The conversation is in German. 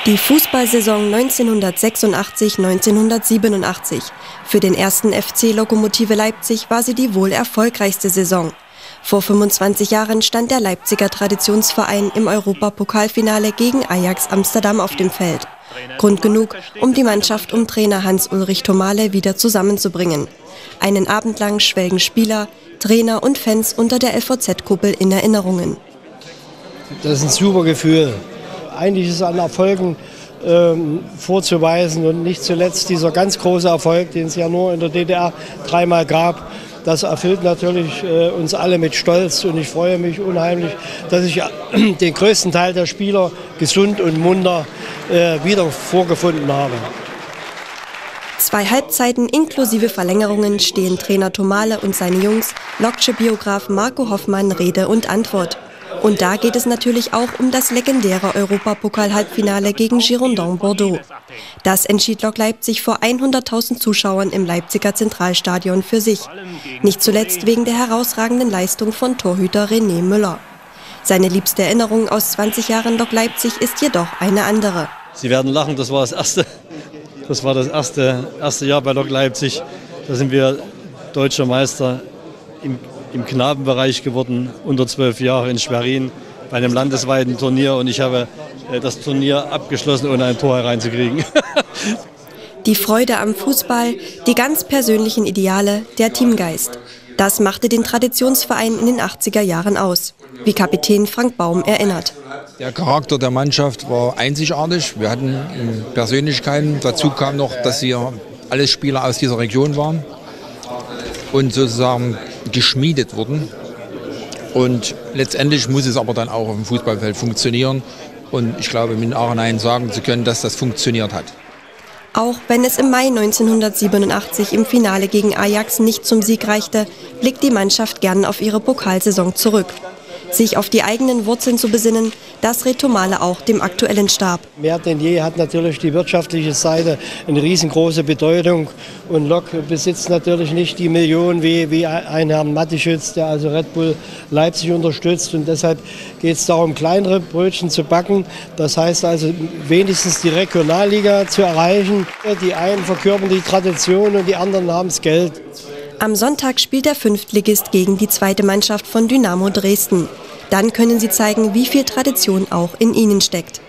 Die Fußballsaison 1986/87. Für den ersten FC Lokomotive Leipzig war sie die wohl erfolgreichste Saison. Vor 25 Jahren stand der Leipziger Traditionsverein im Europapokalfinale gegen Ajax Amsterdam auf dem Feld. Grund genug, um die Mannschaft um Trainer Hans-Ulrich Thomale wieder zusammenzubringen. Einen Abend lang schwelgen Spieler, Trainer und Fans unter der LVZ-Kuppel in Erinnerungen. Das ist ein super Gefühl. Eigentlich ist es an Erfolgen vorzuweisen und nicht zuletzt dieser ganz große Erfolg, den es ja nur in der DDR dreimal gab. Das erfüllt natürlich uns alle mit Stolz und ich freue mich unheimlich, dass ich den größten Teil der Spieler gesund und munter wieder vorgefunden habe. 2 Halbzeiten inklusive Verlängerungen stehen Trainer Thomale und seine Jungs, Lokce-Biograf Marco Hoffmann, Rede und Antwort. Und da geht es natürlich auch um das legendäre Europapokal-Halbfinale gegen Girondins Bordeaux. Das entschied Lok Leipzig vor 100.000 Zuschauern im Leipziger Zentralstadion für sich. Nicht zuletzt wegen der herausragenden Leistung von Torhüter René Müller. Seine liebste Erinnerung aus 20 Jahren Lok Leipzig ist jedoch eine andere. Sie werden lachen, das war das erste Jahr bei Lok Leipzig. Da sind wir deutscher Meister im Knabenbereich geworden, unter 12 Jahre in Schwerin, bei einem landesweiten Turnier. Und ich habe das Turnier abgeschlossen, ohne ein Tor hereinzukriegen. Die Freude am Fußball, die ganz persönlichen Ideale, der Teamgeist. Das machte den Traditionsverein in den 80er Jahren aus, wie Kapitän Frank Baum erinnert. Der Charakter der Mannschaft war einzigartig. Wir hatten Persönlichkeiten. Dazu kam noch, dass wir alle Spieler aus dieser Region waren und sozusagen geschmiedet wurden. Und letztendlich muss es aber dann auch auf dem Fußballfeld funktionieren. Und ich glaube, mit Nachhinein sagen zu können, dass das funktioniert hat. Auch wenn es im Mai 1987 im Finale gegen Ajax nicht zum Sieg reichte, blickt die Mannschaft gern auf ihre Pokalsaison zurück. Sich auf die eigenen Wurzeln zu besinnen, das rät Thomale auch dem aktuellen Stab. Mehr denn je hat natürlich die wirtschaftliche Seite eine riesengroße Bedeutung. Und Lok besitzt natürlich nicht die Millionen wie ein Herrn Matischütz, der also Red Bull Leipzig unterstützt. Und deshalb geht es darum, kleinere Brötchen zu backen. Das heißt also wenigstens die Regionalliga zu erreichen. Die einen verkörpern die Tradition und die anderen haben das Geld. Am Sonntag spielt der Fünftligist gegen die zweite Mannschaft von Dynamo Dresden. Dann können sie zeigen, wie viel Tradition auch in ihnen steckt.